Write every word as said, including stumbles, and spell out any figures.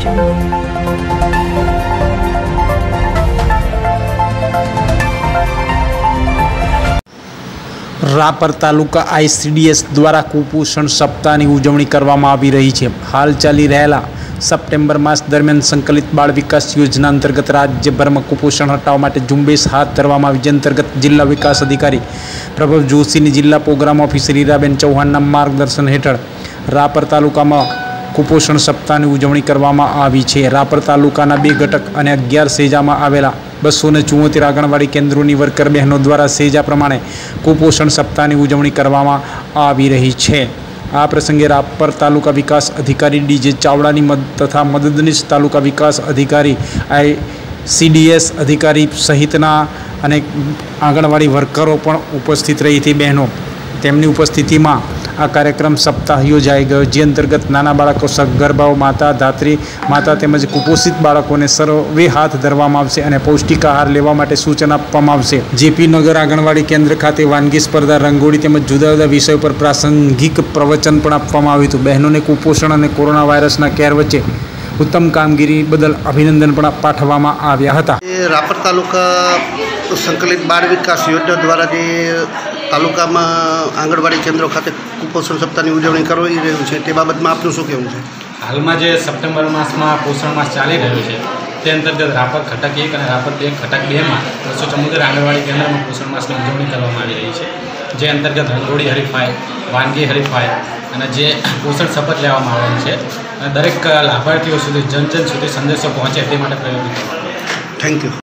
રાપર તાલુકા ICDS દ્વારા કુપોષણ સપ્તાહની ઉજવણી કરવામાં આવી રહી છે। હાલ ચાલી રહેલા સપ્ટેમ્બર માસ દરમિયાન સંકલિત બાળ વિકાસ યોજના અંતર્ગત રાજ્યભરમાં કુપોષણ હટાવવા માટે ઝુંબેશ હાથ ધરવામાં આવી, જે અંતર્ગત જિલ્લા વિકાસ અધિકારી પ્રભવ જોશીની જિલ્લા પ્રોગ્રામ ઓફિસર હીરાબેન ચૌહાણના માર્ગદર્શન હેઠળ રાપર તાલુકામાં કુપોષણ સપ્તાહની ઉજવણી કરવામાં આવી છે। રાપર તાલુકાના બે ઘટક અને અગિયાર સેજામાં આવેલા બસો ને ચુમ્મોતેર આંગણવાડી કેન્દ્રોની વર્કર બહેનો દ્વારા સેજા પ્રમાણે કુપોષણ સપ્તાહની ઉજવણી કરવામાં આવી રહી છે। આ પ્રસંગે રાપર તાલુકા વિકાસ અધિકારી ડીજે ચાવડાની મદ તથા મદદનીશ તાલુકા વિકાસ અધિકારી આઈસીડીએસ અધિકારી સહિતના અનેક આંગણવાડી વર્કરો પણ ઉપસ્થિત રહી હતી। બહેનો તેમની ઉપસ્થિતિમાં આ કાર્યક્રમ સપ્તાહ યોજાઈ ગયો, જે અંતર્ગત નાના બાળકો, સગર્ભાઓ, માતા, ધાત્રી માતા તેમજ કુપોષિત બાળકોને સર્વે હાથ ધરવામાં આવશે અને પૌષ્ટિક આહાર લેવા માટે સૂચના આપવામાં આવશે। જેપી નગર આંગણવાડી કેન્દ્ર ખાતે વાનગી સ્પર્ધા, રંગોળી તેમજ જુદા જુદા વિષયો પર પ્રાસંગિક પ્રવચન પણ આપવામાં આવ્યું હતું। બહેનોને કુપોષણ અને કોરોના વાયરસના કેર વચ્ચે ઉત્તમ કામગીરી બદલ અભિનંદન પણ પાઠવવામાં આવ્યા હતા। રાપર તાલુકા સંકલિત બાળ વિકાસ યોજના દ્વારા જે તાલુકામાં આંગણવાડી કેન્દ્રો ખાતે કુપોષણ સપ્તાહની ઉજવણી કરવાઈ રહ્યું છે, તે બાબતમાં આપનું શું કહેવું છે? હાલમાં જે સપ્ટેમ્બર માસમાં પોષણ માસ ચાલી રહ્યું છે, તે અંતર્ગત રાપર ઘટક એક અને રાપર બે ઘટક બેમાં બસો ચુમ્મોતેર આંગણવાડી કેન્દ્રમાં પોષણ માસની ઉજવણી કરવામાં આવી રહી છે, જે અંતર્ગત રંગોળી હરીફાઈ, વાનગી હરીફાઈ અને જે પોષણ શપથ લેવામાં આવેલ છે અને દરેક લાભાર્થીઓ સુધી જન જન સુધી સંદેશો પહોંચે તે માટે પ્રયત્ન. Thank you.